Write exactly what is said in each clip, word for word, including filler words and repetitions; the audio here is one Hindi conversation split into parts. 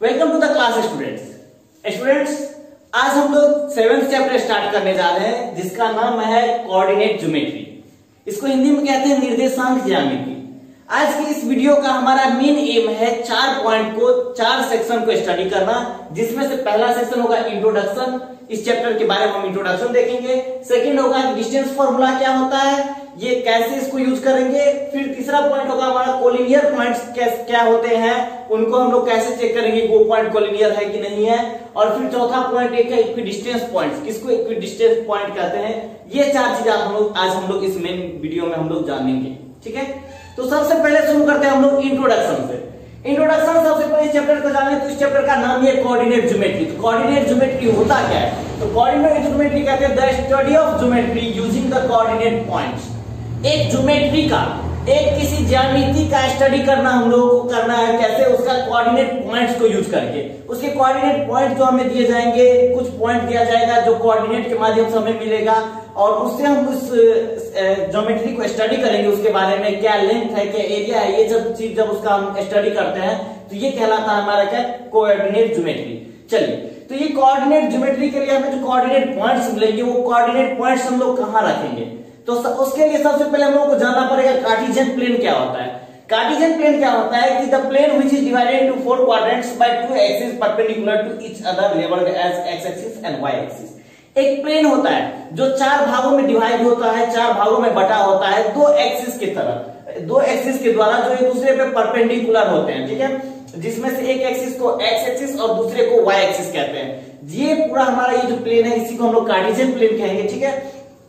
Welcome to the class students. Students आज हम लोग सेवेंथ चैप्टर स्टार्ट करने जा रहे हैं जिसका नाम है कोऑर्डिनेट ज्योमेट्री। इसको हिंदी में कहते हैं निर्देशांक ज्यामिति। आज की इस वीडियो का हमारा मेन एम है चार पॉइंट को चार सेक्शन को स्टडी करना, जिसमें से पहला सेक्शन होगा इंट्रोडक्शन, इस चैप्टर के बारे में हम इंट्रोडक्शन देखेंगे। सेकंड होगा डिस्टेंस फॉर्मूला क्या होता है, ये कैसे इसको यूज करेंगे। फिर तीसरा पॉइंट होगा हमारा कोलिनियर पॉइंट्स क्या होते हैं, उनको हम लोग कैसे चेक करेंगे वो पॉइंट कोलिनियर है कि नहीं है। और फिर चौथा पॉइंट एक है इक्विडिस्टेंस पॉइंट्स, किसको इक्विडिस्टेंस पॉइंट कहते हैं। ये चार चीजें हम लोग आज हम लोग इस मेन वीडियो में हम लोग जानेंगे। ठीक है, तो सबसे पहले शुरू करते हैं हम लोग इंट्रोडक्शन से। इंट्रोडक्शन सबसे पहले इस चैप्टर को जाने तो इस चैप्टर का नाम है कोऑर्डिनेट ज्योमेट्री। तो कोऑर्डिनेट ज्योमेट्री होता क्या है, तो कोऑर्डिनेट ज्योमेट्री कहते हैं the study of geometry using the coordinate points. एक ज्योमेट्री का, एक किसी ज्यामिति का स्टडी करना हम लोगों को करना है कैसे, उसका कोऑर्डिनेट पॉइंट्स को यूज करके। उसके कोऑर्डिनेट पॉइंट जो हमें दिए जाएंगे, कुछ पॉइंट दिया जाएगा जो कोऑर्डिनेट के माध्यम से हमें मिलेगा और उससे हम उस ज्योमेट्री को स्टडी करेंगे। उसके बारे में क्या लेंथ है, क्या एरिया है, ये सब चीज जब उसका हम स्टडी करते हैं तो ये कहलाता है हमारा क्या, कोऑर्डिनेट ज्योमेट्री। चलिए, तो ये कोऑर्डिनेट ज्योमेट्री के लिए हमें जो कोऑर्डिनेट पॉइंट्स मिलेंगे वो कोऑर्डिनेट पॉइंट्स हम लोग कहाँ रखेंगे। तो उसके लिए सबसे पहले हम लोग को जानना पड़ेगा कार्टेशियन प्लेन क्या होता है। कार्टेशियन प्लेन क्या होता है कि the plane which is divided into four quadrants by two axis perpendicular to each other labelled as X axis and Y axis. एक प्लेन होता है जो चार भागों में डिवाइड होता है, चार भागों में बटा होता है दो एक्सिस की तरह, दो एक्सिस के द्वारा जो एक दूसरे पे परपेंडिकुलर होते हैं। ठीक है, जिसमें से एक एक्सिस को एक्स एक्सिस और दूसरे को वाई एक्सिस कहते हैं। ये पूरा हमारा ये जो प्लेन है इसी को हम लोग कार्टेशियन प्लेन कहेंगे। ठीक है,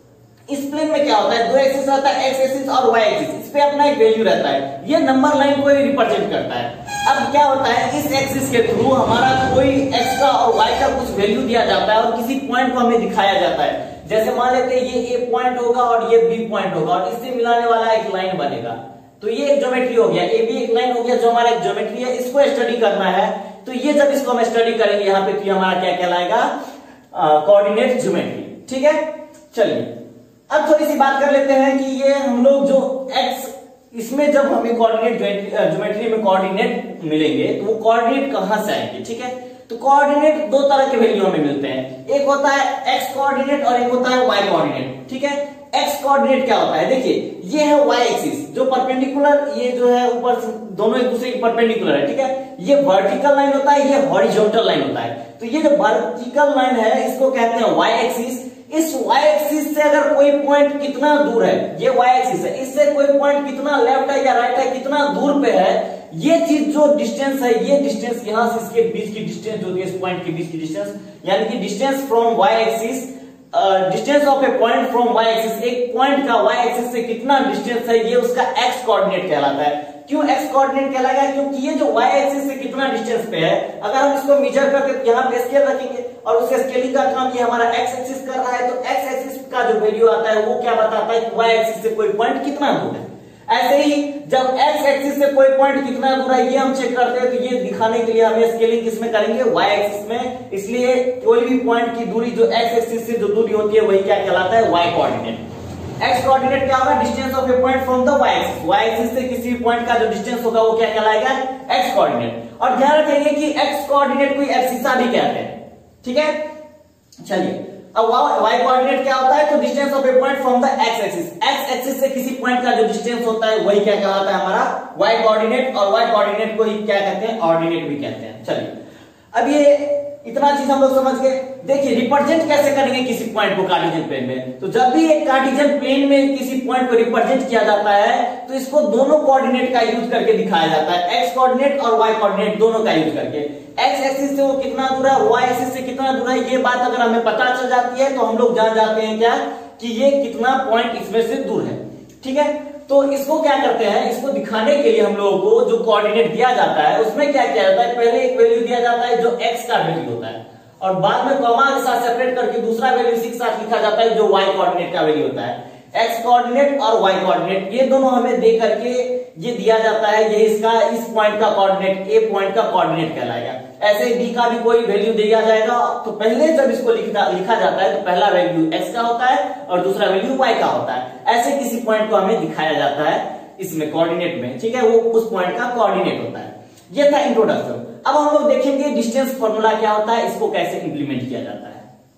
इस प्लेन में क्या होता है, दो एक्सिस रहता है, एक्स एक्सिस और वाई एक्सिस। इस पे अपना एक वैल्यू रहता है, ये नंबर लाइन को रिप्रेजेंट करता है। अब क्या होता है, इस एक्सिस के थ्रू हमारा कोई एक्स का और वाई का कुछ वैल्यू दिया जाता है और किसी पॉइंट को हमें दिखाया जाता है। जैसे मान लेते हैं ये ए पॉइंट होगा और ये बी पॉइंट होगा और इससे मिलाने वाला एक लाइन बनेगा। तो ये एक ज्योमेट्री हो गया, ए बी एक लाइन हो गया जो हमारा एक ज्योमेट्री है। इसको स्टडी करना है तो ये जब इसको हम स्टडी करेंगे यहाँ पे तो ये हमारा क्या कहलाएगा, कोऑर्डिनेट ज्योमेट्री। ठीक है, चलिए अब थोड़ी सी बात कर लेते हैं कि ये हम लोग जो x, इसमें जब हमें कोऑर्डिनेट ज्योमेट्री में कोऑर्डिनेट मिलेंगे तो वो कोऑर्डिनेट कहां से आएंगे। ठीक है, तो कोऑर्डिनेट दो तरह के वैल्यू हमें मिलते हैं, एक होता है x कोऑर्डिनेट और एक होता है y कोऑर्डिनेट। ठीक है, x कोऑर्डिनेट क्या होता है, देखिए ये है y एक्सिस जो परपेंडिकुलर, ये जो है ऊपर दोनों एक दूसरे के परपेंडिकुलर है। ठीक है, ये वर्टिकल लाइन होता है, ये हॉरिजॉन्टल लाइन होता है। तो ये जो वर्टिकल लाइन है इसको कहते हैं y एक्सिस। इस y एक्सिस से अगर कोई पॉइंट कितना दूर है, ये y एक्सिस है, इससे कोई पॉइंट कितना लेफ्ट है या राइट है, कितना दूर पे है, ये चीज जो डिस्टेंस है, ये डिस्टेंस यहां से इसके बीच की डिस्टेंस जो इस पॉइंट के बीच की डिस्टेंस, यानी कि distance from y axis, distance of a point from y axis, एक पॉइंट का y एक्सिस से कितना डिस्टेंस है, ये उसका x कोऑर्डिनेट कहलाता है। क्यों x कोऑर्डिनेट कहलाएगा, क्योंकि ये जो y एक्सिस से कितना डिस्टेंस पे है, अगर हम इसको मेजर करके तो यहाँ पे स्केल रखेंगे और उसके स्केलिंग का काम ये हमारा x एक्सिस कर रहा है, तो x एक्सिस का जो वैल्यू आता है वो क्या बताता है कि y एक्सिस से कोई पॉइंट कितना दूर है। ऐसे ही जब x एक्सिस से कोई पॉइंट कितना दूर है ये हम चेक करते हैं, तो ये दिखाने के लिए हमें स्केलिंग किसमें करेंगे, y एक्सिस में। इसलिए कोई भी पॉइंट की दूरी जो x एक्सिस से जो दूरी होती है वही क्या कहलाता है, y कोऑर्डिनेट। x कोऑर्डिनेट क्या होगा, distance of a point from the y axis, y axis से किसी पॉइंट का जो डिस्टेंस होगा वो क्या कहलाएगा, x कोऑर्डिनेट। और ध्यान रखेंगे कि x कोऑर्डिनेट को एब्सिसा भी कहते हैं। ठीक है, चलिए अब y कोऑर्डिनेट क्या होता है, तो distance of a point from the x axis, x axis से किसी पॉइंट का जो डिस्टेंस होता है वही क्या कहलाता है हमारा y कोऑर्डिनेट। और y कोऑर्डिनेट को ही क्या कहते हैं, ऑर्डिनेट भी कहते हैं। चलिए अब ये इतना चीज हम लोग समझ गए। देखिए रिप्रेजेंट कैसे करेंगे किसी पॉइंट को कार्टेशियन प्लेन में, तो जब भी एक कार्टेशियन प्लेन में किसी पॉइंट को रिप्रेजेंट किया जाता है तो इसको दोनों कोऑर्डिनेट का यूज करके दिखाया जाता है, x कोऑर्डिनेट और y कोऑर्डिनेट दोनों का यूज करके। x एक्सिस से वो कितना दूर है, y एक्सिस से कितना दूर है, ये बात अगर हमें पता चल जाती है तो हम लोग जान जाते हैं क्या कि ये कितना पॉइंट इसमें से दूर है। ठीक है, तो इसको क्या करते हैं, इसको दिखाने के लिए हम लोगों को जो कोऑर्डिनेट दिया जाता है उसमें क्या किया जाता है, पहले एक वैल्यू दिया जाता है जो x का वैल्यू होता है और बाद में कॉमा के साथ सेपरेट करके दूसरा वैल्यू इसी के साथ लिखा जाता है जो y कोऑर्डिनेट का वैल्यू होता है। x कोऑर्डिनेट और y कोऑर्डिनेट ये दोनों हमें दे करके ये दिया जाता है, ये इसका इस पॉइंट का कोऑर्डिनेट, a पॉइंट का कोऑर्डिनेट कहलाएगा। ऐसे b का भी कोई वैल्यू दिया जाएगा तो पहले जब इसको लिखा लिखा जाता है तो पहला वैल्यू x का होता है और दूसरा वैल्यू y का होता है। ऐसे किसी पॉइंट को हमें दिखाया जाता है इसमें कोऑर्डिनेट में। ठीक है, वो उस पॉइंट का कोऑर्डिनेट होता है। ये था इंट्रोडक्शन। अब हम लोग देखेंगे डिस्टेंस फॉर्मूला क्या होता है, इसको कैसे इंप्लीमेंट किया जाता है।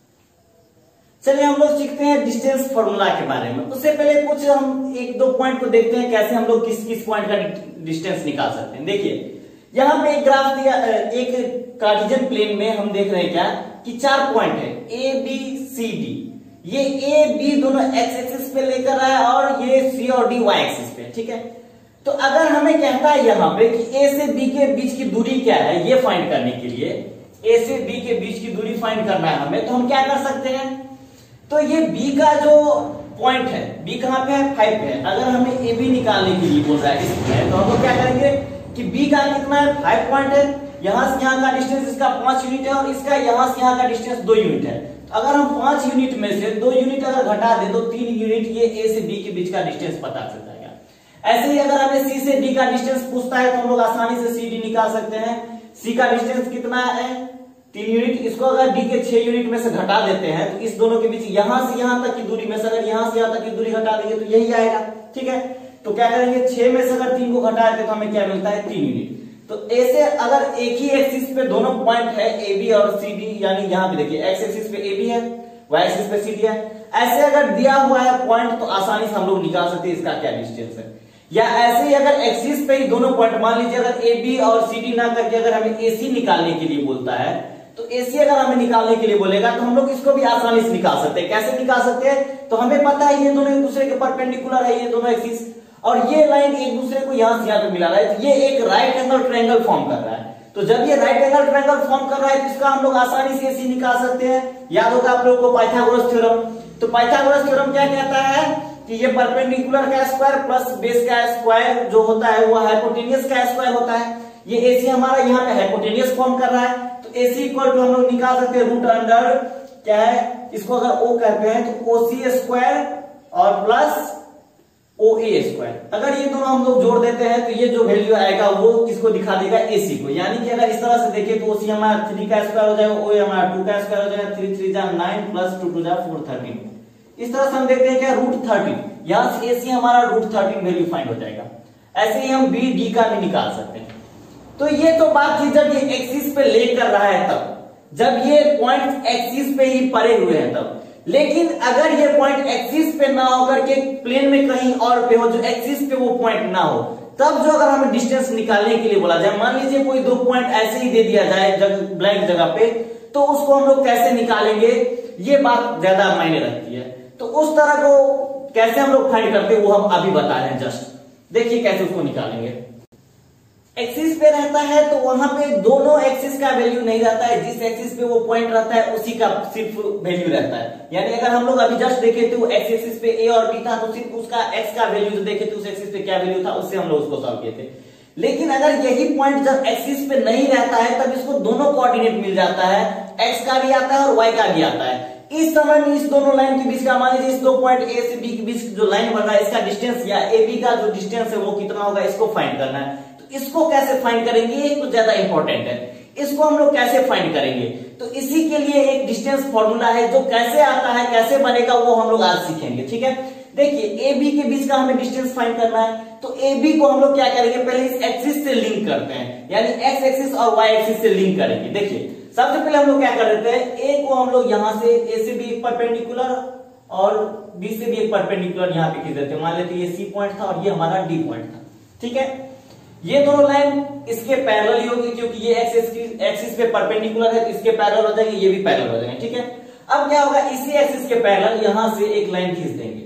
चलिए हम लोग सीखते हैं डिस्टेंस फॉर्मूला के बारे में। उससे पहले कुछ हम एक दो पॉइंट को देखते हैं कैसे हम लोग किस किस पॉइंट का डिस्टेंस निकाल सकते हैं। देखिए यहाँ पे एक ग्राफ दिया, एक कार्टेशियन प्लेन में हम देख रहे हैं क्या कि चार पॉइंट है ए बी सी डी। ये ए बी दोनों एक्स एक्सिस पे लेकर आया और ये सी और डी वाई एक्सिस पे, ठीक है। तो अगर हमें कहता है यहाँ पे कि ए से बी के बीच की दूरी क्या है, ये फाइंड करने के लिए ए से बी के बीच की दूरी फाइंड करना है हमें, तो हम क्या कर सकते हैं, तो ये बी का जो पॉइंट है, बी कहां पे है, फाइव पे है। अगर हमें ए बी निकालने के लिए बोल रहा है इसमें, तो हम लोग क्या करेंगे कि बी का कितना है, फाइव पॉइंट है, यहां से यहां का डिस्टेंस इसका पांच यूनिट है और इसका यहां से यहां का डिस्टेंस दो यूनिट है। तो अगर हम पांच यूनिट में से दो यूनिट अगर घटा दे तो तीन यूनिट ये ए से बी के बीच का डिस्टेंस पता चल जाएगा। ऐसे ही अगर हमें सी से डी का डिस्टेंस पूछता है तो हम लोग आसानी से सी डी निकाल सकते हैं। सी का डिस्टेंस कितना है, तीन यूनिट। इसको अगर डी के छह यूनिट में से घटा देते हैं तो इस दोनों के बीच यहां से यहां तक की दूरी में से अगर यहां से यहां तक की दूरी घटा देंगे तो यही आएगा, ठीक है। तो क्या करेंगे, छह में से अगर तीन को घटा देते तो हमें क्या मिलता है, तीन यूनिट। तो ऐसे अगर एक ही एक्सिस पे दोनों पॉइंट है ए बी और सी डी, यानी यहाँ पे देखिए एक्स एक्सिस पे ए बी है, वाई एक्सिस पे सी डी है, ऐसे अगर दिया हुआ है पॉइंट तो आसानी से हम लोग निकाल सकते हैं इसका क्या डिस्टेंस है। या ऐसे ही अगर एक्सिस पे ही दोनों पॉइंट, मान लीजिए अगर ए बी और सी डी ना करके अगर हमें ए सी निकालने के लिए बोलता है, तो एसी अगर हमें निकालने के लिए बोलेगा तो हम लोग इसको भी आसानी से निकाल सकते हैं। कैसे निकाल सकते हैं, तो हमें पता है ये दोनों एक दूसरे के परपेंडिकुलर है, ये दोनों एक्सिस, और ये लाइन एक दूसरे को यहां से यहां पे मिला रहा है, तो ये एक राइट एंगल ट्रायंगल फॉर्म कर रहा है। तो जब ये राइट एंगल ट्रायंगल फॉर्म कर रहा है तो इसका हम लोग आसानी से एसी निकाल सकते हैं। याद होगा आप लोगों को पाइथागोरस थ्योरम। तो पाइथागोरस थ्योरम क्या कहता है कि ये परपेंडिकुलर का स्क्वायर प्लस बेस का स्क्वायर जो होता है वो हाइपोटेनियस का स्क्वायर होता है। ये एसी हमारा यहाँ पे हाइपोटेनियस फॉर्म कर रहा है, तो एसी इक्वल टू हम लोग निकाल सकते हैं रूट अंडर क्या है, इसको अगर ओ करते हैं तो ओ सी स्क्वायर और प्लस ओ ए स्क्वायर। अगर ये दोनों हम लोग जोड़ देते हैं तो ये जो वैल्यू आएगा वो किसको दिखा देगा, एसी को। यानी कि अगर इस तरह से देखें तो ओसी हमारा थ्री का स्क्वायर हो जाएगा, ओ हमारा टू का स्क्वायर हो जाएगा, थ्री थ्री जा नाइन प्लस टू टू जा फोर थर्टीन। इस तरह से हम देखते हैं क्या, रूट थर्टीन, यहां से एसी हमारा रूट थर्टीन वैल्यू फाइंड हो जाएगा। ऐसे ही हम बी डी का भी निकाल सकते हैं। तो ये तो बात थी जब ये एक्सिस पे लेकर रहा है तब, जब ये पॉइंट एक्सिस पे ही पड़े हुए हैं तब। लेकिन अगर ये पॉइंट एक्सिस पे ना होकर के प्लेन में कहीं और पे हो, जो एक्सिस पे वो पॉइंट ना हो, तब जो अगर हमें डिस्टेंस निकालने के लिए बोला जाए, मान लीजिए कोई दो पॉइंट ऐसे ही दे दिया जाए जगह ब्लैंक जगह पे, तो उसको हम लोग कैसे निकालेंगे, ये बात ज्यादा मायने रखती है। तो उस तरह को कैसे हम लोग फाइंड करते हैं वो हम अभी बता रहे हैं। जस्ट देखिए कैसे उसको निकालेंगे। एक्सिस पे रहता है तो वहां पे दोनों एक्सिस का वैल्यू नहीं रहता है, जिस एक्सिस पे वो पॉइंट रहता है उसी का सिर्फ वैल्यू रहता है। यानी अगर हम लोग अभी जस्ट देखे तो एक्स एक्सिस पे ए और बी था तो सिर्फ उसका एक्स का वैल्यू जो देखे थे उस एक्सिस पे क्या वैल्यू था उससे हम लोग उसको सॉल्व किए थे। लेकिन अगर यही पॉइंट जब एक्सिस पे नहीं रहता है तब इसको दोनों कोऑर्डिनेट मिल जाता है, एक्स का भी आता है और वाई का भी आता है। इस समय में इस दोनों लाइन के बीच का, मान लीजिए इस दो पॉइंट ए से बी के बीच जो लाइन बन रहा है इसका डिस्टेंस या ए बी का जो डिस्टेंस है वो कितना होगा, इसको फाइंड करना है। इसको कैसे फाइंड करेंगे, ये कुछ ज्यादा इंपॉर्टेंट है। इसको हम लोग कैसे फाइंड करेंगे, तो इसी के लिए एक डिस्टेंस फॉर्मूला है जो कैसे आता है, कैसे बनेगा वो हम लोग आज सीखेंगे, ठीक है। देखिए ए बी के बीच का हमें डिस्टेंस फाइंड करना है, तो ए बी को हम लोग क्या करेंगे, पहले इस एक्सिस से लिंक करते हैं, यानी एक्स एक्सिस और वाई एक्सिस से लिंक करेंगे। देखिए सबसे पहले हम लोग क्या कर देते हैं, ए को हम लोग यहां से ए से भी एक परपेंडिकुलर और बी से भी एक परपेंडिकुलर यहाँ पे खींच देते हैं। मान लेते ये सी पॉइंट था और ये हमारा डी पॉइंट था, ठीक है। ये दोनों लाइन इसके पैरेलल ही होगी क्योंकि ये एक्सिस एक्सिस पे परपेंडिकुलर है तो इसके पैरेलल हो जाएंगे, ये भी पैरेलल हो जाएंगे, ठीक है। अब क्या होगा, इसी एक्सिस के पैरेलल यहां से एक लाइन खींच देंगे।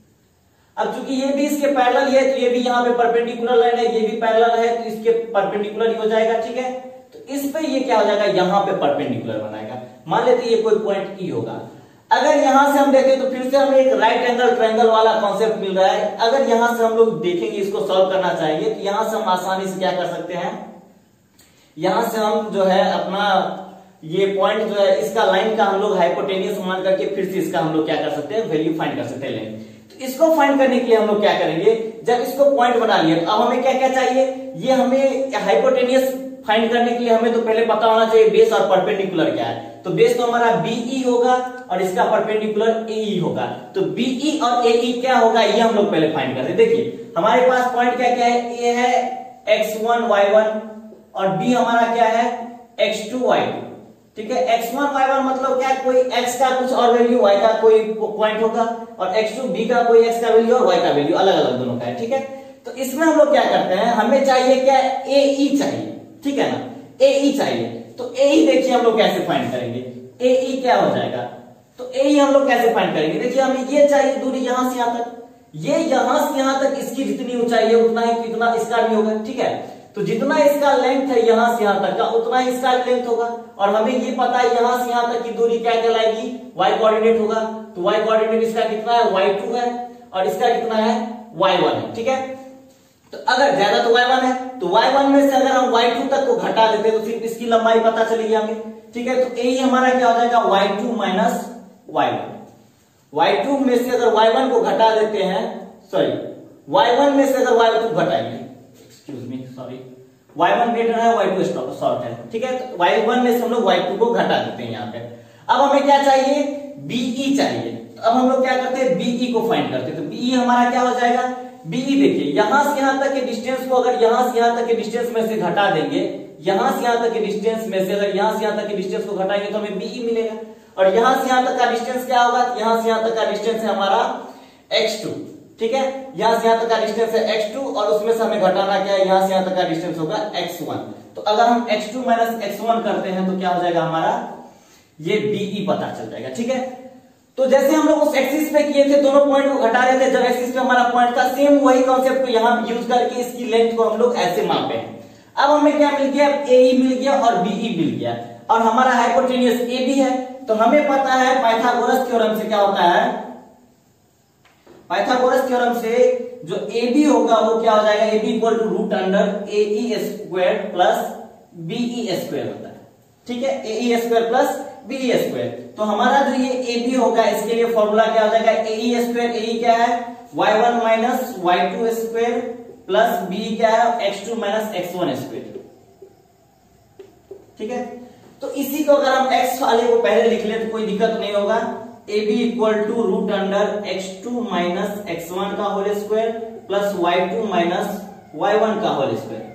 अब चूंकि ये भी इसके पैरेलल है तो ये भी यहाँ पे परपेंडिकुलर लाइन है, ये भी पैरेलल है तो इसके परपेंडिकुलर ही हो जाएगा, ठीक है। तो इस पे ये क्या हो जाएगा, यहाँ पे परपेंडिकुलर बनाएगा। मान लेते ये कोई पॉइंट ई होगा। अगर यहां से हम देखें तो फिर से हमें एक राइट एंगल ट्रायंगल वाला कॉन्सेप्ट मिल रहा है। अगर यहां से हम लोग देखेंगे, इसको सॉल्व करना चाहिए, तो यहां से हम आसानी से क्या कर सकते हैं, यहां से हम जो है अपना ये पॉइंट जो है इसका लाइन का हम लोग हाइपोटेनियस मान करके फिर से इसका हम लोग क्या कर सकते हैं, वैल्यू फाइंड कर सकते हैं लाइन। तो इसको फाइंड करने के लिए हम लोग क्या करेंगे, जब इसको पॉइंट बना लिया तो अब हमें क्या क्या चाहिए, ये हमें हाइपोटेनियस फाइंड करने के लिए हमें तो पहले पता होना चाहिए बेस और परपेंडिकुलर क्या है। तो बेस तो हमारा बीई होगा और इसका परपेंडिकुलर एई होगा। तो बीई और एई क्या होगा ये हम लोग पहले फाइंड करते हैं। देखिए हमारे पास पॉइंट क्या क्या है, ए है एक्स वन वाई वन, और बी हमारा क्या है एक्स टू वाई टू। ठीक है, एक्स वन वाई वन मतलब क्या, कोई एक्स का कुछ और वैल्यू, वाई का कोई पॉइंट होगा, और एक्स टू बी का कोई एक्स का वैल्यू और वाई का वैल्यू अलग अलग दोनों का है। ठीक है, तो इसमें हम लोग क्या करते हैं, हमें चाहिए क्या, ए ई चाहिए। ठीक है ना, ए ई चाहिए। तो ए ई देखिए हम लोग कैसे फाइंड करेंगे, ए ई क्या हो जाएगा, तो ए ई हम लोग कैसे फाइंड करेंगे, देखिए हमें ये चाहिए दूरी यहां से यहां तक, ये यहां से यहां तक इसकी जितनी ऊंचाई है उतना ही कितना इसका भी होगा। ठीक है, तो जितना इसका लेंथ है यहां से यहां तक का उतना ही इसका लेंथ होगा, और हमें ये पता है यहां से यहां तक की दूरी क्या कहलाएगी, y कोऑर्डिनेट होगा। तो y कोऑर्डिनेट इसका कितना है, वाई टू है, और इसका कितना है, वाई वन है। ठीक है, तो अगर ज्यादा तो वाई वन है, तो वाई वन में से अगर हम वाई टू तक को घटा देते तो सिर्फ इसकी लंबाई पता चलेगी हमें। ठीक है, तो ए हमारा क्या हो जाएगा, Y two minus Y one. Y two में से अगर वाई वन को घटा देते हैं, सॉरी वाई वन में से अगर वाई टू घटाएंगे, excuse me sorry, Y one greater है, वाई टू शॉर्ट है। ठीक है, तो वाई वन में से हम लोग वाई टू को घटा देते हैं यहाँ पे। अब हमें क्या चाहिए, बीई चाहिए। तो अब हम लोग क्या करते हैं, बीई को फाइंड करते हैं। तो बीई हमारा क्या हो जाएगा, बीई देखिए यहां से यहां तक के डिस्टेंस को अगर यहां से यहां तक के डिस्टेंस में से घटा देंगे, यहां से यहां तक के डिस्टेंस में से अगर यहां से यहां तक के डिस्टेंस को घटाएंगे तो हमें बीई मिलेगा। और यहां से यहां तक का डिस्टेंस क्या होगा, यहां से यहां तक का डिस्टेंस है हमारा एक्स टू। ठीक है, यहां से यहां तक का डिस्टेंस है एक्स टू, और उसमें से हमें घटाना क्या है, यहां से यहां तक का डिस्टेंस होगा एक्स वन। तो अगर हम X two minus X one करते हैं तो क्या हो जाएगा हमारा, ये बीई पता चल जाएगा। ठीक है, तो जैसे हम लोग उस एक्सिस पे किए थे, दोनों पॉइंट को घटा रहे थे, जब एक्सिस पे हमारा पॉइंट था, सेम वही कॉन्सेप्ट को यहां यूज करके इसकी लेंथ को हम लोग ऐसे मापे हैं। अब हमें क्या मिल गया, एई मिल गया और बीई मिल गया, और हमारा हाइपोटेन्यूस ए भी है। तो हमें पता है पाइथागोरस थ्योरम से क्या होता है, पाइथागोरस थ्योरम से जो ए बी होगा वो क्या हो जाएगा, A B equal to root under A E square plus B E square होता है। ठीक है, A E square plus B E square. तो हमारा जो ये ए बी होगा इसके लिए फॉर्मूला क्या हो जाएगा, ए ई स्क्वायर, ए ई क्या है, Y one minus Y two square plus B क्या है, X two minus X one square. ठीक है, तो इसी को अगर हम x वाले को पहले लिख ले तो कोई दिक्कत नहीं होगा, A B equal to root under X two minus X one का whole square plus Y two minus Y one का होल स्क्वायर।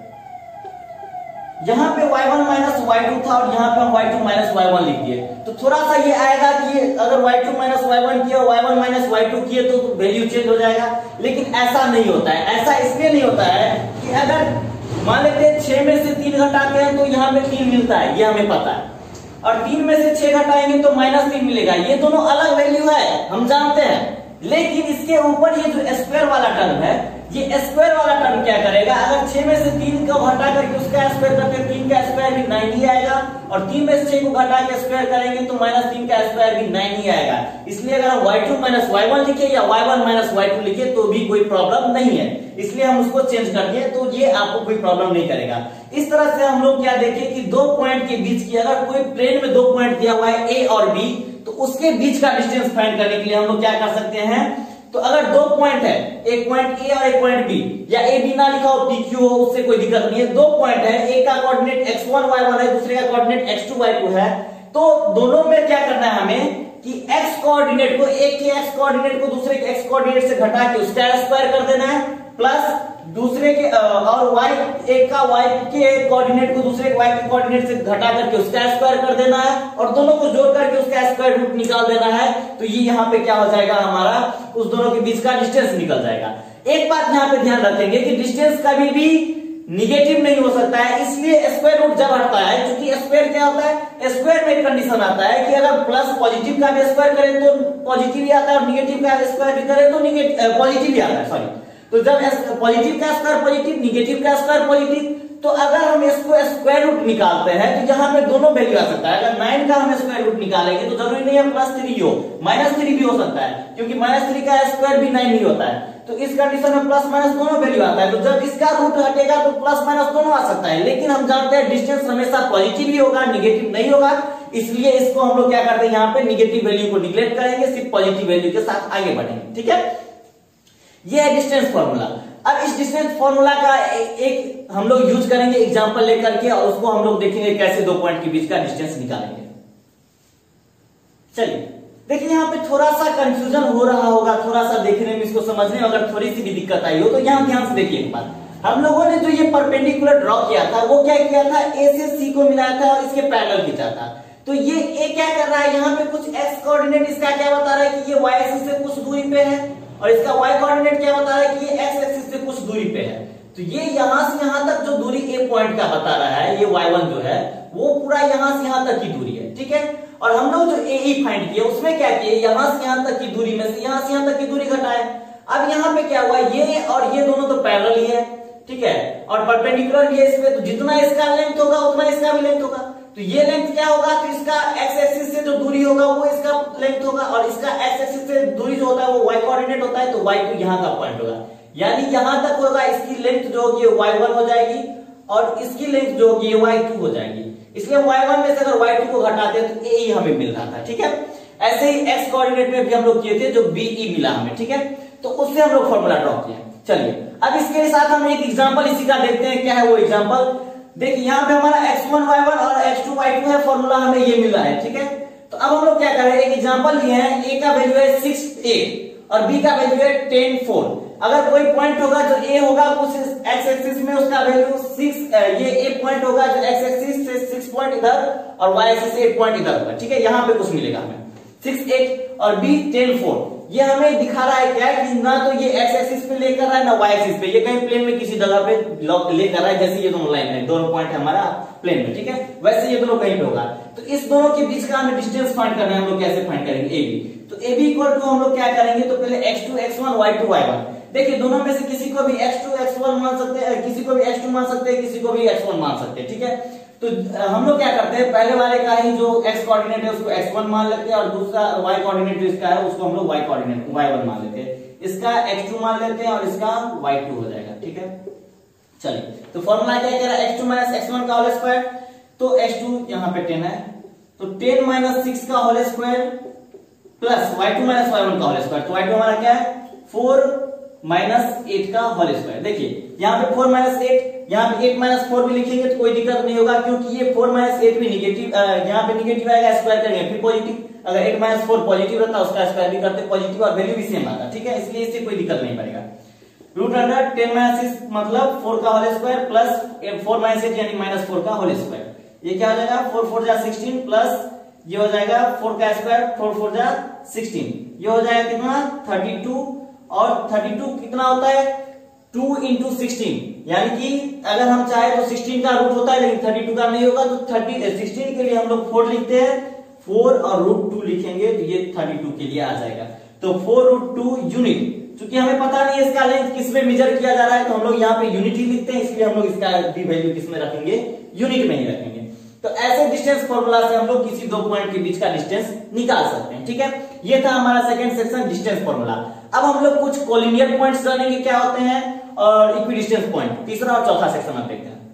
यहां पे Y one minus Y two था और यहां पे हम Y two minus Y one लिख दिए, तो थोड़ा सा ये आएगा कि अगर Y two minus Y one किया, Y one minus Y two किए तो वैल्यू चेंज हो जाएगा। लेकिन ऐसा नहीं होता है, ऐसा इसलिए नहीं होता है कि अगर मान लेते हैं छह में से तीन घटाते हैं तो यहाँ पे तीन मिलता है, ये हमें पता है, और तीन में से छह घटाएंगे तो माइनस तीन मिलेगा, ये दोनों अलग वैल्यू है हम जानते हैं। लेकिन इसके ऊपर ये जो स्क्वायर वाला टर्म है, ये स्क्वायर वाला टर्म क्या करेगा, अगर छह में से तीन को घटा करके उसका स्क्वायर करते हैं, तीन का स्क्वायर भी नाइन ही आएगा, और तीन में से छह को घटा के स्क्वायर करेंगे तो माइनस तीन का स्क्वायर भी नाइन ही आएगा। इसलिए अगर हम Y two minus Y one लिखे या Y one minus Y two लिखे तो भी कोई प्रॉब्लम नहीं है, इसलिए हम उसको चेंज कर दिए, तो ये आपको कोई प्रॉब्लम नहीं करेगा। इस तरह से हम लोग क्या देखें कि दो पॉइंट के बीच की, अगर कोई प्लेन में दो पॉइंट दिया हुआ है ए और बी, तो उसके बीच का डिस्टेंस फाइंड करने के लिए हम लोग क्या कर सकते हैं, तो अगर दो पॉइंट है, एक पॉइंट ए और एक पॉइंट बी, या ए बी ना लिखा हो पी क्यू हो, उससे कोई दिक्कत नहीं है, दो पॉइंट है, एक का coordinate X one Y one है, दूसरे का coordinate X two Y two है, तो दोनों में क्या करना है हमें कि x कोऑर्डिनेट को, एक के x कोऑर्डिनेट को दूसरे के x कोऑर्डिनेट से घटा के उसका स्क्वायर कर देना है, प्लस दूसरे के और y, एक का y के कोऑर्डिनेट को दूसरे के y के कोऑर्डिनेट से घटा करके उसका स्क्वायर कर देना है, और दोनों को जोड़ करके उसका स्क्वायर रूट निकाल देना है। तो ये यहाँ पे क्या हो जाएगा हमारा, उस दोनों के बीच का डिस्टेंस निकल जाएगा। एक बात यहाँ पे ध्यान रखेंगे कि डिस्टेंस कभी भी निगेटिव नहीं हो सकता है, इसलिए स्क्वायर रूट जब हटता है, क्योंकि स्क्वायर क्या होता है, स्क्वायर में एक कंडीशन आता है कि अगर प्लस पॉजिटिव का भी स्क्वायर करें तो पॉजिटिव ही आता है, और निगेटिव का स्क्वायर भी करें तो निगेटिव पॉजिटिव ही आता है, सॉरी। तो जब पॉजिटिव का स्क्वायर पॉजिटिव, निगेटिव का स्क्वायर पॉजिटिव, तो अगर हम इसको स्क्वायर रूट निकालते हैं तो यहाँ पे दोनों वैल्यू आ सकता है। अगर नाइन का हम स्क्वायर रूट निकालेंगे तो जरूरी नहीं है प्लस थ्री हो, माइनस थ्री भी हो सकता है, क्योंकि माइनस थ्री का स्क्वायर भी नाइन ही होता है। तो इस कंडीशन में प्लस माइनस दोनों वैल्यू आता है, तो जब इसका रूट हटेगा तो प्लस माइनस दोनों आ सकता है। लेकिन हम जानते हैं डिस्टेंस हमेशा पॉजिटिव ही होगा, निगेटिव नहीं होगा, इसलिए इसको हम लोग क्या करते हैं, यहाँ पे निगेटिव वैल्यू को निग्लेक्ट करेंगे, सिर्फ पॉजिटिव वैल्यू के साथ आगे बढ़ेंगे। ठीक है, ये है डिस्टेंस फॉर्मूला। अब इस डिस्टेंस फॉर्मूला का ए, एक हम लोग यूज करेंगे एग्जांपल लेकर के, और उसको हम लोग देखेंगे कैसे दो पॉइंट के बीच का डिस्टेंस निकालेंगे। चलिए देखिए, यहाँ पे थोड़ा सा कंफ्यूजन हो रहा होगा, थोड़ा सा देखने में, इसको समझने में अगर थोड़ी सी भी दिक्कत आई हो तो यहाँ ध्यान से देखिए एक बात। हम लोगों ने जो ये परपेंडिकुलर ड्रॉ किया था वो क्या किया था, ए से सी को मिलाया था और इसके पैरेलल खींचा था। तो ये ए क्या कर रहा है, यहाँ पे कुछ एक्स कोऑर्डिनेट इसका क्या बता रहा है कि ये वाई एक्सिस से कुछ दूरी पे है, और इसका वाई कोऑर्डिनेट क्या बता रहा है कि ये एक्स एक्सिस से कुछ दूरी पे है। तो ये यहां से यहां तक जो दूरी ए पॉइंट का बता रहा है, ये वाई वन जो है वो पूरा यहां से यहां तक की दूरी है, ठीक है। और हम लोग जो ए ई फाइंड किए उसमें क्या किए, यहां से यहां तक की दूरी में से यहां से यहां तक की दूरी घटाए। अब यहाँ पे क्या हुआ, ये और ये दोनों तो पैरेलल ही है, ठीक है, और परपेंडिकुलर भी है इस पे, तो जितना इसका लेंथ होगा उतना इसका भी लेंथ होगा। तो ये लेंथ क्या होगा, तो इसका एक्स एक्सिस से जो दूरी होगा वो इसका लेंथ होगा, और इसका एक्स एक्सिस से दूरी जो होता है वो वाई कोऑर्डिनेट होता है, तो वाई टू यहाँ का पॉइंट होगा। यानी यहां तक होगा, इसकी लेंथ जो होगी वाई वन हो जाएगी और इसकी लेंथ जो होगी वाई टू हो जाएगी। इसलिए वाई वन में से अगर वाई टू को घटाते हैं तो ए ई हमें मिल रहा था, ठीक है। ऐसे ही एक्स कोऑर्डिनेट में भी हम लोग किए थे, जो बी ई मिला हमें, ठीक है, तो उससे हम लोग फॉर्मूला ड्रॉ किया। चलिए अब इसके साथ हम एक एग्जांपल इसी का देखते हैं, क्या है वो एग्जांपल। देखिए यहाँ पे हमारा एक्स वन वाई वन और एक्स टू वाई टू है, फॉर्मूला हमें ये मिला है, ठीक है। तो अब हम लोग क्या करें, एक एग्जांपल लिए हैं, ए का वैल्यू है सिक्स एट और बी का वैल्यू है टेन फोर। अगर कोई पॉइंट होगा जो ए होगा उस एक्स एक्सिस में उसका वैल्यू सिक्स, ये ए पॉइंट होगा जो एक्स एक्सिस से सिक्स पॉइंट इधर और वाई एक्सिस से एट पॉइंट इधर होगा, ठीक है। यहाँ पे कुछ मिलेगा हमें सिक्स एट और बी टेन फोर। ये हमें दिखा रहा है क्या कि ना तो ये एक्स एक्सिस पे लेकर रहा है ना वाई एक्सिस पे, ये कहीं प्लेन में किसी जगह पे लेकर रहा है, जैसे ये दोनों लाइन है, दोनों पॉइंट है हमारा प्लेन में, ठीक है। वैसे ये दोनों कहीं पे होगा, तो इस दोनों के बीच का हमें डिस्टेंस फाइंड करना है। हम लोग कैसे फाइंड करेंगे, ए बी। तो ए बी इक्वल टू हम लोग क्या करेंगे, तो पहले X two X one Y two Y one. देखिए दोनों में से किसी को भी एक्स टू एक्स वन मान सकते हैं, किसी को भी एक्स टू मान सकते हैं, किसी को भी एक्स वन मान सकते हैं, ठीक है। तो हम लोग क्या करते हैं, पहले वाले का ही जो एक्स कोऑर्डिनेट है उसको एक्स वन मान लेते हैं, और दूसरा वाई कोऑर्डिनेट जो इसका है उसको हम लोग वाई कोऑर्डिनेट वाई वन मान लेते हैं। इसका एक्स टू मान लेते हैं और इसका वाई टू हो जाएगा, ठीक है। चलिए तो फॉर्मूला क्या कह रहा है, X two minus X one का होल स्क्वायर, तो एक्स टू यहाँ पे टेन है, तो टेन माइनस सिक्स का whole square plus Y two minus Y one का होल स्क्वायर। तो वाई टू हमारा क्या है, फोर माइनस एट का होल स्क्वायर। देखिए यहाँ पे फोर माइनस एट, यहाँ पे एट माइनस फोर भी लिखेंगे तो कोई दिक्कत नहीं होगा, क्योंकि ये फोर माइनस एट भी निगेटिव, यहाँ पे निगेटिव आएगा, स्क्वायर करेंगे फिर पॉजिटिव। अगर एट माइनस फोर पॉजिटिव रहता उसका स्क्वायर भी करते पॉजिटिव और वैल्यू भी सेम आता, ठीक है। इसलिए इससे कोई दिक्कत नहीं पड़ेगा। Root under ten minus six मतलब फोर का whole square plus four minus eight यानी माइनस फोर का होल स्क्वायर। ये क्या हो जाएगा, फोर फोर जा सिक्सटीन प्लस ये हो जाएगा फोर का स्क्वायर, फोर फोर जा सिक्सटीन, ये हो जाएगा कितना थर्टी टू, और थर्टी टू कितना होता है टू इंटू सिक्सटीन, यानी कि अगर हम चाहे तो सिक्सटीन का रूट होता है लेकिन थर्टी टू का नहीं होगा, तो थर्टी सिक्सटीन के लिए हम लोग फोर लिखते हैं, फोर और रूट टू लिखेंगे तो ये थर्टी टू के लिए आ जाएगा। तो फोर रूट टू यूनिट, क्योंकि हमें पता नहीं इसका लेंथ किस में मेजर किया जा रहा है, तो हम लोग यहाँ पे यूनिट ही लिखते हैं, इसलिए हम लोग इसका भी वैल्यू किस में रखेंगे, यूनिट में ही रखेंगे। तो ऐसे डिस्टेंस फॉर्मूला से हम लोग किसी दो पॉइंट के बीच का डिस्टेंस निकाल सकते हैं, ठीक है। ये था हमारा सेकंड सेक्शन, डिस्टेंस फॉर्मूला। अब हम लोग कुछ कोलिनियर पॉइंट्स जानेंगे क्या होते हैं, और इक्विडिस्टेंस पॉइंट, तीसरा और चौथा सेक्शन में देखते हैं।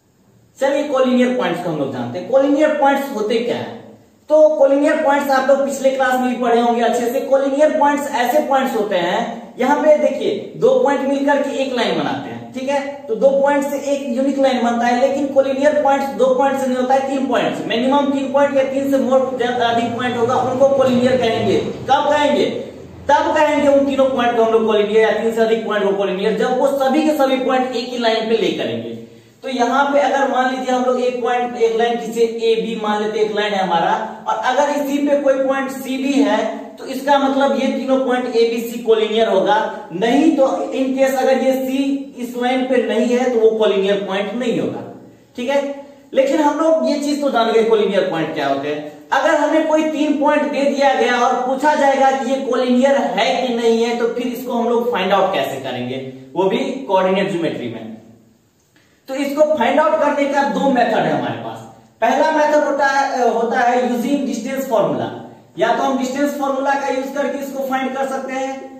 चलिए कोलिनियर पॉइंट्स को हम लोग जानते हैं। कोलिनियर पॉइंट्स होते क्या है, तो कोलिनियर पॉइंट्स आप लोग पिछले क्लास में भी पढ़े होंगे अच्छे से। कोलिनियर पॉइंट्स ऐसे पॉइंट्स होते हैं, यहाँ पे देखिए दो पॉइंट मिलकर के एक लाइन बनाते हैं, ठीक है। तो दो पॉइंट से एक यूनिक लाइन बनता है, लेकिन कोलिनियर पॉइंट्स दो पॉइंट से नहीं होता है, तीन पॉइंट से, मिनिमम तीन पॉइंट या तीन से मोर अधिक पॉइंट होगा, उनको कोलिनियर कहेंगे। कब कहेंगे, तब कहेंगे उन तीनों पॉइंट को हम लोग कोलिनियर, या तीन से अधिक पॉइंट को कोलिनियर, जब वो सभी के सभी पॉइंट एक ही लाइन पे ले करेंगे। तो यहाँ पे अगर मान लीजिए हम लोग एक पॉइंट एक लाइन किसी ए बी मान लेते, एक लाइन है हमारा, और अगर इसी पे कोई पॉइंट सी भी है तो इसका मतलब ये तीनों point A B C collinear होगा। नहीं तो इन केस अगर ये सी इस लाइन पे नहीं है तो वो कोलिनियर पॉइंट नहीं होगा, ठीक है। लेकिन हम लोग ये चीज तो जान गए कोलिनियर पॉइंट क्या होते हैं। अगर हमें कोई तीन पॉइंट दे दिया गया और पूछा जाएगा कि ये कोलिनियर है कि नहीं है, तो फिर इसको हम लोग फाइंड आउट कैसे करेंगे, वो भी कोऑर्डिनेट ज्योमेट्री में। तो इसको फाइंड आउट करने का दो मेथड है हमारे पास। पहला मेथड होता है होता है यूजिंग डिस्टेंस फॉर्मूला, या तो हम डिस्टेंस फॉर्मूला का यूज करके इसको फाइंड कर सकते हैं,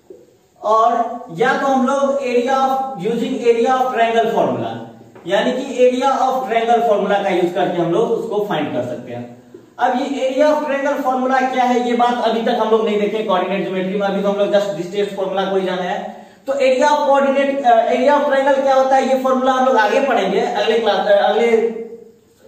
और या तो हम लोग area of using area of triangle formula, यानी कि एरिया ऑफ ट्रायंगल फॉर्मूला का यूज करके हम लोग उसको फाइंड कर सकते हैं। अब ये एरिया ऑफ ट्रायंगल फॉर्मूला क्या है, ये बात अभी तक हम लोग नहीं देखे कोऑर्डिनेट ज्योमेट्री में, अभी तो हम लोग जस्ट डिस्टेंस फॉर्मूला को ही जाना है। तो area of coordinate area of triangle क्या होता है, ये फॉर्मूला हम लोग आगे पढ़ेंगे, अगले क्लास अगले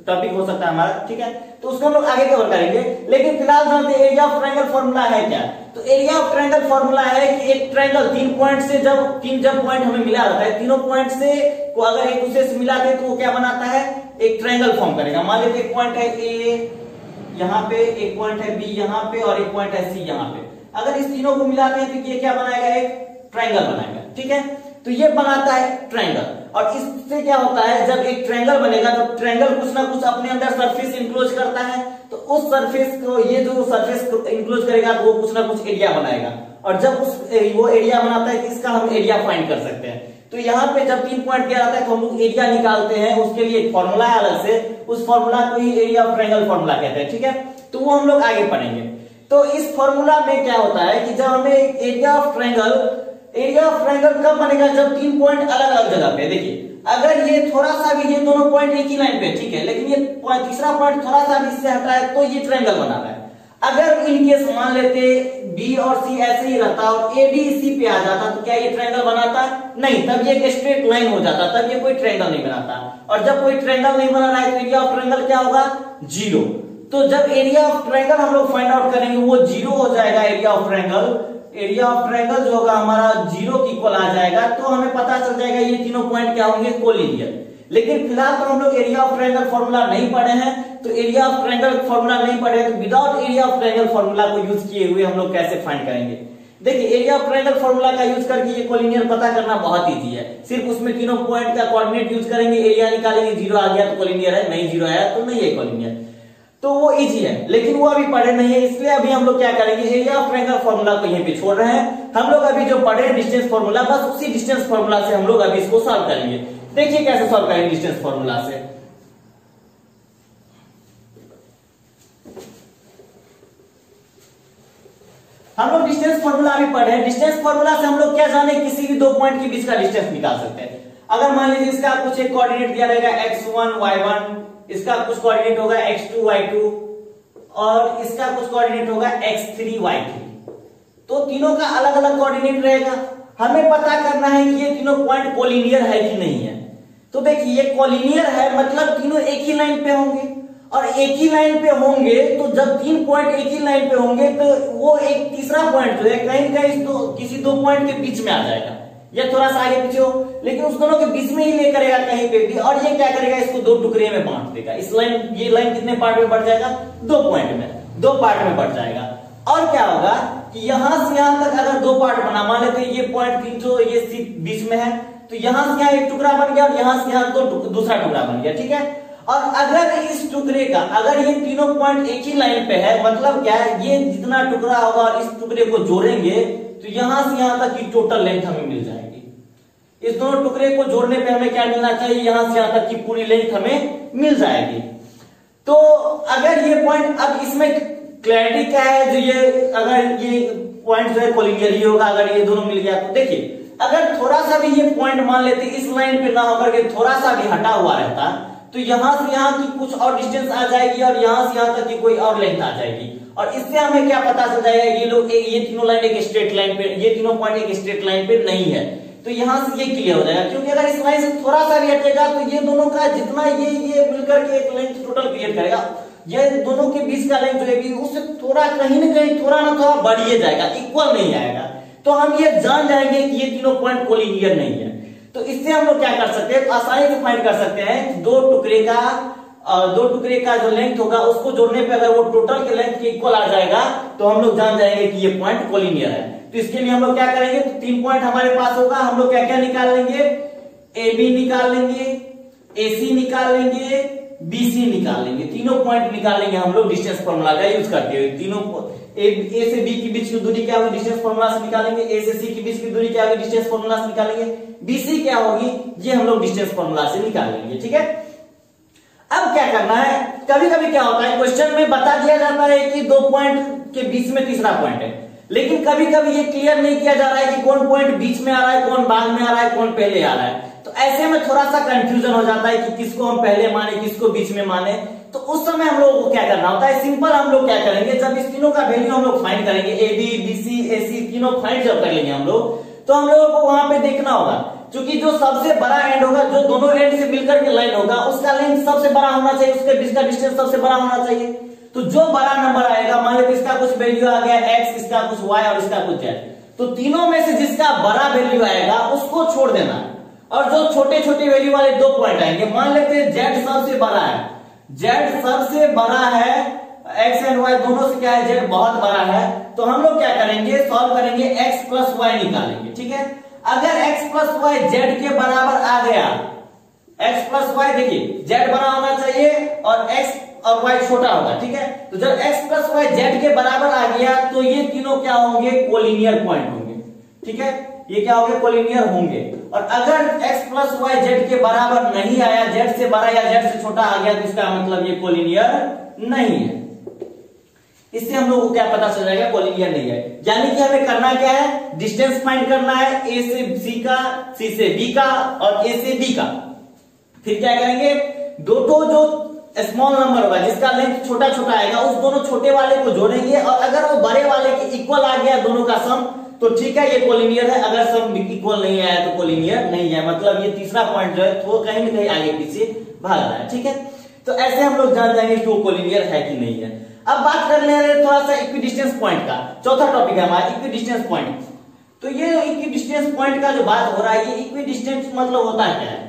टॉपिक हो सकता है हमारा, ठीक है, तो उसको हम लोग आगे कवर करेंगे। लेकिन फिलहाल जानते हैं एरिया ऑफ ट्रायंगल फॉर्मूला है क्या। तो एरिया ऑफ ट्रायंगल फॉर्मूला है कि एक ट्रायंगल तीन पॉइंट से जब तीन जब पॉइंट हमें मिला रहता है, तीनों पॉइंट से को अगर एक दूसरे से मिलाते हैं तो वो क्या बनाता है, एक ट्रायंगल फॉर्म करेगा। मान लीजिए एक पॉइंट है ए यहाँ पे, एक पॉइंट है बी यहाँ पे और एक पॉइंट है सी यहाँ पे। अगर इस तीनों को मिलाते हैं तो ये क्या बनाएगा, एक ट्रायंगल बनाएगा, ठीक है। तो ये बनाता है ट्रायंगल। और इससे क्या होता है, जब एक ट्रायंगल बनेगा तो ट्रायंगल कुछ ना कुछ अपने अंदर सरफेस इंक्लोज करता है, तो उस सरफेस को, ये जो सरफेस इंक्लोज करेगा तो वो कुछ ना कुछ एरिया बनाएगा। और जब उस वो एरिया बनाता है, इसका हम एरिया फाइंड कर सकते हैं। तो यहाँ पे जब तीन पॉइंट दिया जाता है तो हम लोग एरिया निकालते हैं, उसके लिए एक फॉर्मूला है अलग से, उस फॉर्मूला को ही एरिया ऑफ ट्रायंगल फॉर्मूला कहते हैं, ठीक है। तो वो हम लोग आगे पढ़ेंगे। तो इस फॉर्मूला में क्या होता है कि जब हमें area of triangle area of triangle कब बनेगा, जब तीन पॉइंट अलग अलग जगह पे, देखिए अगर ये थोड़ा सा भी, ये दोनों पॉइंट एक ही लाइन पे, ठीक है, लेकिन ये तीसरा पॉइंट थोड़ा सा भी इससे हटा है तो ये ट्रायंगल बना रहा है। अगर इनकेस मान लेते बी और सी ऐसे ही रहता और ए बी सी पे आ जाता तो क्या ये ट्रायंगल बनाता, नहीं, तब ये एक स्ट्रेट लाइन हो जाता, तब ये कोई ट्रायंगल नहीं बनाता। और जब कोई ट्रायंगल नहीं बना रहा है तो एरिया ऑफ ट्रायंगल क्या होगा, जीरो। तो जब एरिया ऑफ ट्रायंगल हम लोग फाइंड आउट करेंगे वो जीरो हो जाएगा। Area of triangle area of triangle जो होगा हमारा जीरो की इक्वल आ जाएगा। तो हमें पता चल जाएगा ये तीनों पॉइंट क्या होंगे, कोलिनियर। लेकिन फिलहाल तो हम लोग एरिया ऑफ ट्रायंगल फॉर्मूला नहीं पढ़े हैं, तो एरिया ऑफ ट्रायंगल फॉर्मूला नहीं पढ़े तो without area of triangle formula को यूज किए हुए हम लोग कैसे फाइंड करेंगे। देखिए एरिया ऑफ ट्रायंगल फॉर्मूला का यूज करके ये कोलिनियर पता करना बहुत इजी है। सिर्फ उसमें तीनों पॉइंट का कोऑर्डिनेट यूज करेंगे, एरिया निकालेंगे, जीरो आ गया तो कोलिनियर है, नहीं जीरो आया तो नहीं है कोलिनियर। तो वो इजी है, लेकिन वो अभी पढ़े नहीं है, इसलिए अभी हम लोग क्या करेंगे, एरिया ऑफ ट्रायंगल फॉर्मूला को यहीं पे छोड़ रहे हैं। हम लोग अभी जो पढ़े डिस्टेंस फॉर्मूला, बस उसी डिस्टेंस फॉर्मूला से हम लोग अभी इसको सॉल्व करेंगे। देखिए कैसे सॉल्व करेंगे डिस्टेंस फॉर्मूला से। हम लोग डिस्टेंस फॉर्मूला अभी पढ़े। डिस्टेंस फॉर्मूला से हम लोग क्या जाने, किसी भी दो पॉइंट के बीच का डिस्टेंस निकाल सकते हैं। अगर मान लीजिए इसका कुछ एक कोऑर्डिनेट दिया रहेगा एक्स वन वाई वन, इसका कुछ कोऑर्डिनेट होगा एक्स टू वाई टू और इसका कुछ कोऑर्डिनेट होगा एक्स थ्री वाई थ्री। तो तीनों का अलग अलग कोऑर्डिनेट रहेगा। हमें पता करना है कि ये तीनों पॉइंट कोलिनियर है कि नहीं है। तो देखिए ये कोलिनियर है, मतलब तीनों एक ही लाइन पे होंगे, और एक ही लाइन पे होंगे तो जब तीन पॉइंट एक ही लाइन पे होंगे तो वो एक तीसरा पॉइंट जो है कहीं कहीं दो, किसी दो पॉइंट के बीच में आ जाएगा, या थोड़ा सा आगे पीछे हो, लेकिन उस दोनों के बीच में ही ले करेगा कहीं पे भी। और ये क्या करेगा, इसको दो टुकड़े में बांट देगा। इस लाइन, ये लाइन कितने पार्ट में बढ़ जाएगा, दो पॉइंट में, दो पार्ट में बढ़ जाएगा। और क्या होगा कि यहां से यहां तक अगर दो पार्ट बना, मान लेते ये पॉइंट तीन जो ये बीच में है, तो यहां से यहां एक टुकड़ा बन गया और यहां से यहां दो दूसरा टुकड़ा बन गया, ठीक है। और अगर इस टुकड़े का, अगर ये तीनों पॉइंट एक ही लाइन पे है, मतलब क्या है, ये जितना टुकड़ा होगा और इस टुकड़े को जोड़ेंगे तो यहां से यहां तक की टोटल लेंथ हमें मिल जाएगी। इस दोनों टुकड़े को जोड़ने पे हमें क्या मिलना चाहिए, यहां से यहां तक की पूरी लेंथ हमें मिल जाएगी। तो अगर ये पॉइंट, अब इसमें क्लैरिटी क्या है, जो ये अगर ये पॉइंट जो है कोलिनियर ही होगा अगर ये दोनों मिल गया। तो देखिए अगर थोड़ा सा भी ये पॉइंट मान लेते इस लाइन पे ना होकर के थोड़ा सा भी हटा हुआ रहता तो यहां से यहां की कुछ और डिस्टेंस आ जाएगी और यहां से यहां तक की कोई और लेंथ आ जाएगी। और इससे हमें क्या पता चल जाएगा, ये लोग ये तीनों लाइन एक स्ट्रेट लाइन पे, ये तीनों पॉइंट एक स्ट्रेट लाइन पे नहीं है। तो यहां से ये क्लियर हो जाएगा, क्योंकि अगर इस लाइन से थोड़ा सा भी हटेगा तो ये दोनों का जितना ये ये मिलकर के एक लेंथ टोटल क्रिएट करेगा, ये दोनों के बीच का लेंथ जो है उससे थोड़ा कहीं ना कहीं थोड़ा ना थोड़ा बढ़िए जाएगा, इक्वल नहीं आएगा। तो हम ये जान जाएंगे कि ये तीनों पॉइंट कोलिनियर नहीं है। तो इससे हम लोग क्या कर सकते हैं, आसानी से फाइंड कर सकते हैं, दो टुकड़े का दो टुकड़े का जो लेंथ होगा उसको जोड़ने पे अगर वो टोटल के लेंथ के इक्वल आ जाएगा तो हम लोग जान जाएंगे कि ये पॉइंट कोलिनियर है। तो इसके लिए हम लोग क्या करेंगे, तो तीन पॉइंट हमारे पास होगा, हम लोग क्या क्या निकाल लेंगे, ए बी निकाल लेंगे, ए सी निकाल लेंगे, बी सी निकाल लेंगे, तीनों पॉइंट निकाल लेंगे हम लोग डिस्टेंस फॉर्मूला का यूज करते हुए। तीनों ए, ए से बी के बीच की दूरी क्या होगी, डिस्टेंस फॉर्मूला से निकालेंगे। ए से सी के बीच की दूरी क्या होगी, डिस्टेंस फॉर्मूला से निकालेंगे। बी सी क्या होगी, ये हम लोग डिस्टेंस फॉर्मूला से निकाल लेंगे, ठीक है। अब क्या करना है, कभी कभी क्या होता है क्वेश्चन में बता दिया जाता है कि दो पॉइंट के बीच में तीसरा पॉइंट है, लेकिन कभी कभी ये क्लियर नहीं किया जा रहा है कि कौन पॉइंट बीच में आ रहा है, कौन बाद में आ रहा है, कौन पहले आ रहा है। तो ऐसे में थोड़ा सा कंफ्यूजन हो जाता है कि किसको हम पहले माने, किसको बीच में माने। तो उस समय हम लोगों को क्या करना होता है, सिंपल हम लोग क्या करेंगे, जब इस तीनों का वैल्यू हम लोग फाइंड करेंगे, ए बी बी सी ए सी तीनों फाइंड जब कर लेंगे हम लोग, तो हम लोगों को वहां पे देखना होगा क्योंकि जो सबसे बड़ा एंड होगा, जो दोनों एंड से मिलकर के लाइन होगा, उसका लेंथ सबसे बड़ा होना चाहिए, उसके बीच का डिस्टेंस सबसे बड़ा होना चाहिए। तो जो बड़ा नंबर आएगा, मान लो इसका कुछ वैल्यू आ गया एक्स, इसका कुछ वाई और इसका कुछ जेड, तो तीनों में से जिसका बड़ा वैल्यू आएगा उसको छोड़ देना। और जो छोटे छोटे वैल्यू वाले दो पॉइंट आएंगे, मान लेते हैं जेड सबसे बड़ा है, जेड सबसे बड़ा है, एक्स एंड वाई दोनों से क्या है, जेड बहुत बड़ा है, तो हम लोग क्या करेंगे, सॉल्व करेंगे, एक्स प्लस वाई निकालेंगे। ठीक है, अगर x प्लस वाई जेड के बराबर आ गया, x प्लस वाई देखिए जेड बड़ा होना चाहिए और x और y छोटा होगा। ठीक है, तो जब x प्लस वाई जेड के बराबर आ गया तो ये तीनों क्या होंगे, कोलिनियर पॉइंट होंगे। ठीक है, ये क्या होंगे, कोलिनियर होंगे। और अगर x प्लस वाई जेड के बराबर नहीं आया, जेड से बड़ा या जेड से छोटा आ गया, तो इसका मतलब ये कोलिनियर नहीं है। इससे हम लोग को क्या पता चल जाएगा, कोलिनियर नहीं है। यानी कि हमें करना क्या है, डिस्टेंस फाइंड करना है, ए से सी का, सी से बी का और ए से बी का। फिर क्या करेंगे, दो तो जो स्मॉल नंबर होगा जिसका लेंथ छोटा छोटा आएगा, उस दोनों छोटे वाले को जोड़ेंगे, और अगर वो बड़े वाले के इक्वल आ गया दोनों का सम, तो ठीक है, ये कोलिनियर है। अगर सम इक्वल नहीं आया तो कोलिनियर नहीं है। मतलब ये तीसरा पॉइंट जो है वो कहीं न कहीं आगे पीछे भाग रहा है। ठीक है, तो ऐसे हम लोग जान जाएंगे कि वो कोलिनियर है कि नहीं है। अब बात कर ले रहे थोड़ा सा इक्विडिस्टेंस पॉइंट का। चौथा टॉपिक है हमारा इक्विडिस्टेंस पॉइंट। तो ये इक्विडिस्टेंस पॉइंट का जो बात हो रहा है, ये इक्विडिस्टेंस मतलब होता क्या है,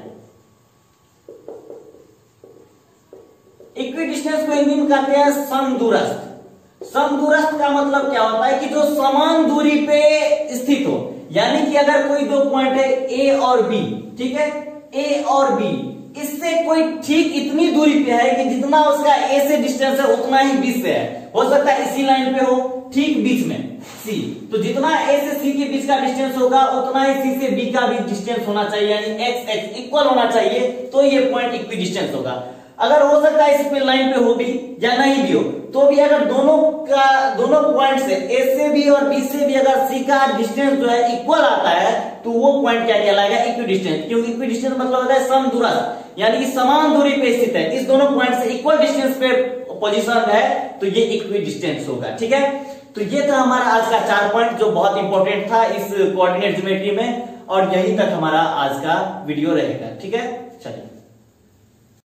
इक्विडिस्टेंस को हिंदी में कहते हैं समदूरस्थ। समदूरस्थ का मतलब क्या होता है कि जो समान दूरी पे स्थित हो। यानी कि अगर कोई दो पॉइंट है ए और बी, ठीक है, ए और बी, इससे कोई ठीक इतनी दूरी पे है कि जितना उसका ए से डिस्टेंस है उतना ही बी से है। हो सकता है इसी लाइन पे हो, ठीक बीच में सी, तो जितना ए से सी के बीच का डिस्टेंस होगा उतना ही सी से बी का भी डिस्टेंस होना चाहिए, यानी एक्स एक्स इक्वल होना चाहिए, तो ये पॉइंट इक्विडिस्टेंस होगा। अगर हो सकता है इस पे लाइन पे हो भी या नहीं भी हो, तो भी अगर दोनों का दोनों पॉइंट से ए से भी और बी से भी अगर सी का डिस्टेंस जो है इक्वल आता है, तो वो पॉइंट क्या कहलाएगा, इक्विडिस्टेंस। क्योंकि इक्विडिस्टेंस मतलब होता है समदूरस्थ, यानी कि समान दूरी पे स्थित है, इस दोनों पॉइंट से इक्वल डिस्टेंस पे पोजीशन है, तो ये इक्विडिस्टेंस होगा। ठीक है, तो ये था हमारा आज का चार पॉइंट जो बहुत इंपॉर्टेंट था इस कोऑर्डिनेट ज्योमेट्री में, और यहीं तक हमारा आज का वीडियो रहेगा। ठीक है, चलिए।